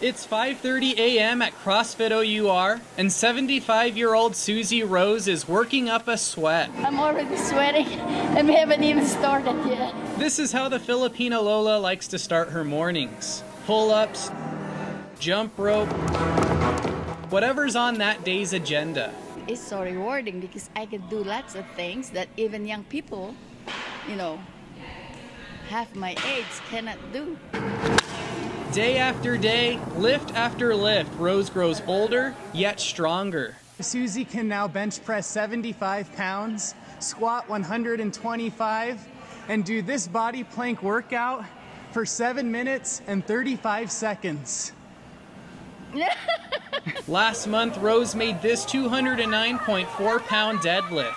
It's 5:30 a.m. at CrossFit OUR, and 75-year-old Susie Rose is working up a sweat. I'm already sweating, and we haven't even started yet. This is how the Filipina Lola likes to start her mornings. Pull-ups, jump rope, whatever's on that day's agenda. It's so rewarding because I can do lots of things that even young people, half my age cannot do. Day after day, lift after lift, Rose grows older, yet stronger. Susie can now bench press 75 pounds, squat 125, and do this body plank workout for 7 minutes and 35 seconds. Last month, Rose made this 209.4-pound deadlift,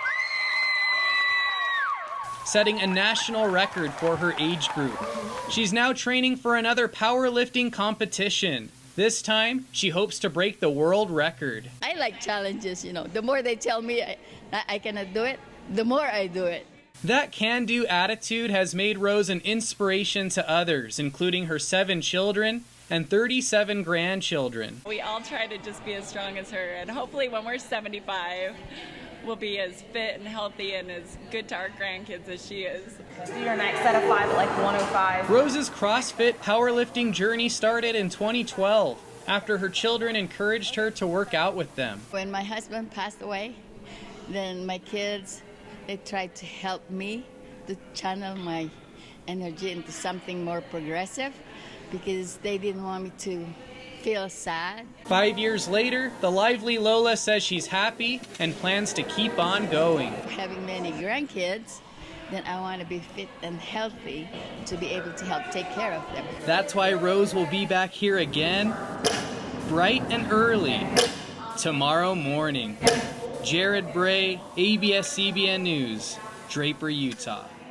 setting a national record for her age group. She's now training for another powerlifting competition. This time, she hopes to break the world record. I like challenges, The more they tell me I cannot do it, the more I do it. That can-do attitude has made Rose an inspiration to others, including her 7 children and 37 grandchildren. We all try to just be as strong as her, and hopefully when we're 75, we'll be as fit and healthy and as good to our grandkids as she is. Do your next set of 5 at like 105. Rose's CrossFit powerlifting journey started in 2012 after her children encouraged her to work out with them. When my husband passed away, then my kids, they tried to help me to channel my energy into something more progressive because they didn't want me to feel sad. 5 years later, the lively Lola says she's happy and plans to keep on going. Having many grandkids, then I want to be fit and healthy to be able to help take care of them. That's why Rose will be back here again, bright and early, tomorrow morning. Jared Bray, ABS-CBN News, Draper, Utah.